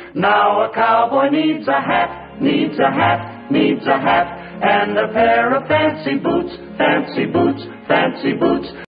Now a cowboy needs a hat, needs a hat, needs a hat, and a pair of fancy boots, fancy boots, fancy boots.